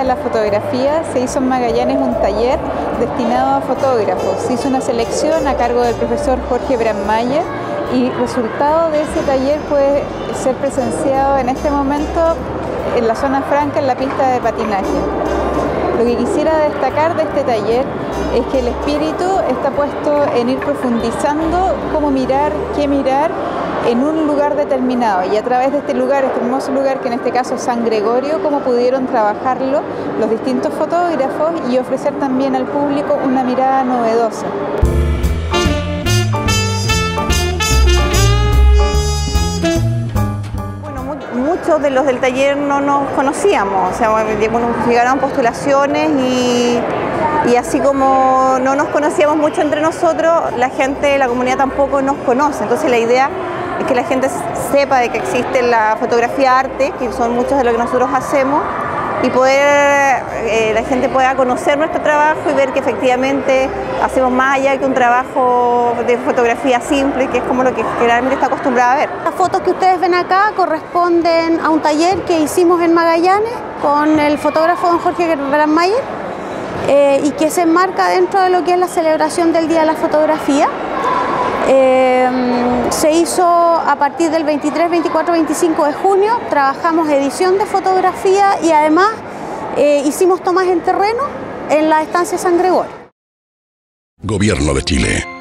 de la Fotografía se hizo en Magallanes un taller destinado a fotógrafos. Se hizo una selección a cargo del profesor Jorge Brandmeier y resultado de ese taller puede ser presenciado en este momento en la zona franca, en la pista de patinaje. Lo que quisiera destacar de este taller es que el espíritu está puesto en ir profundizando cómo mirar, qué mirar en un lugar determinado, y a través de este lugar, este hermoso lugar que en este caso es San Gregorio, cómo pudieron trabajarlo los distintos fotógrafos y ofrecer también al público una mirada novedosa. Muchos de los del taller no nos conocíamos, o sea, llegaron postulaciones y así como no nos conocíamos mucho entre nosotros, la gente de la comunidad tampoco nos conoce. Entonces la idea es que la gente sepa de que existe la fotografía arte, que son muchos de lo que nosotros hacemos, y la gente pueda conocer nuestro trabajo y ver que efectivamente hacemos más allá que un trabajo de fotografía simple, que es como lo que generalmente está acostumbrada a ver. Las fotos que ustedes ven acá corresponden a un taller que hicimos en Magallanes con el fotógrafo don Jorge Brandmeier y que se enmarca dentro de lo que es la celebración del Día de la Fotografía. Se hizo a partir del 23, 24, 25 de junio, trabajamos edición de fotografía y además hicimos tomas en terreno en la estancia San Gregorio. Gobierno de Chile.